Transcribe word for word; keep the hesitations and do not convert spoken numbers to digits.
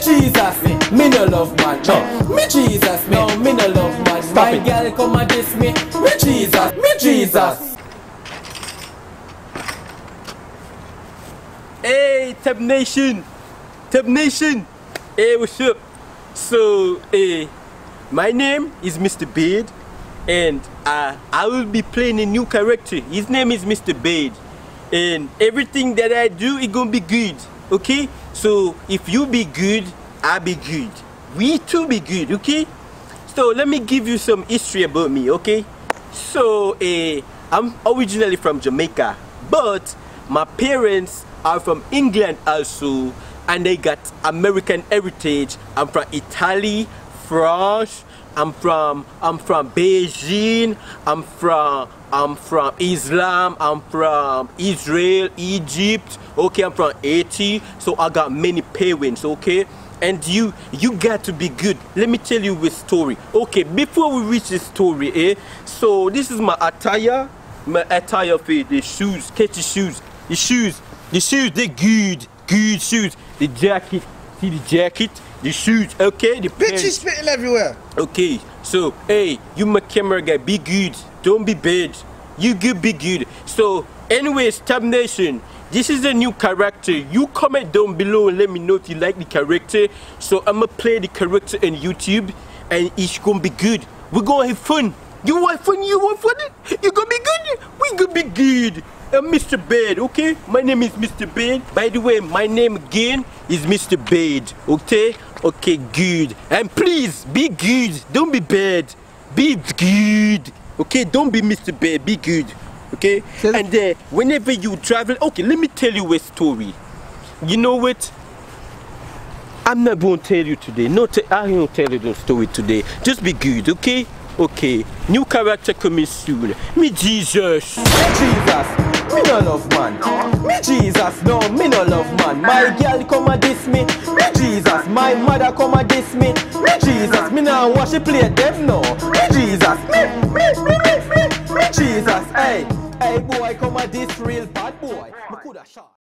Jesus, me, me no love man. No, me Jesus, no, me no love man. Stop My it. girl come and diss me. Me Jesus, me Jesus. Hey, Tab Nation! Tab Nation! Hey, what's up? So, hey, my name is Mister Bade, and uh, I will be playing a new character. His name is Mister Bade, and everything that I do is gonna be good, okay? So, if you be good, I be good. We too be good, okay? So, let me give you some history about me, okay? So, uh, I'm originally from Jamaica, but my parents are from England also, and they got American heritage. I'm from Italy, France. I'm from I'm from Beijing. I'm from I'm from Islam. I'm from Israel, Egypt. Okay, I'm from Haiti. So I got many parents. Okay, and you you got to be good. Let me tell you a story. Okay, before we reach the story, eh? So this is my attire. My attire for the shoes, catchy shoes, the shoes. The shoes, they good, good shoes. The jacket, see the jacket, the shoes, okay? The Bitch, pants. you spitting everywhere. Okay, so, hey, you my camera guy, be good. Don't be bad. You good, be good. So, anyways, Tab Nation, this is a new character. You comment down below and let me know if you like the character. So, I'ma play the character on YouTube, and it's gonna be good. We're gonna have fun. You want fun? You want fun? You gonna be good? We gonna be good. I'm Mister Bade, okay? My name is Mister Bade. By the way, my name again is Mister Bade, okay? Okay, good. And please, be good. Don't be bad. Be good. Okay, don't be Mister Bade. Be good. Okay? And then, uh, whenever you travel, okay, let me tell you a story. You know what? I'm not going to tell you today. No, I ain't going to tell you the story today. Just be good, okay? Okay. New character coming soon. Me Jesus. Me Jesus, me no love man. Me Jesus, no, me no love man. My girl come and diss me. Me Jesus, my mother come and diss me. Me Jesus, me now wash the plate them no. Me Jesus, me, me, me, me, me, me Jesus. Hey, hey boy, come and diss real bad boy. Me coulda shot.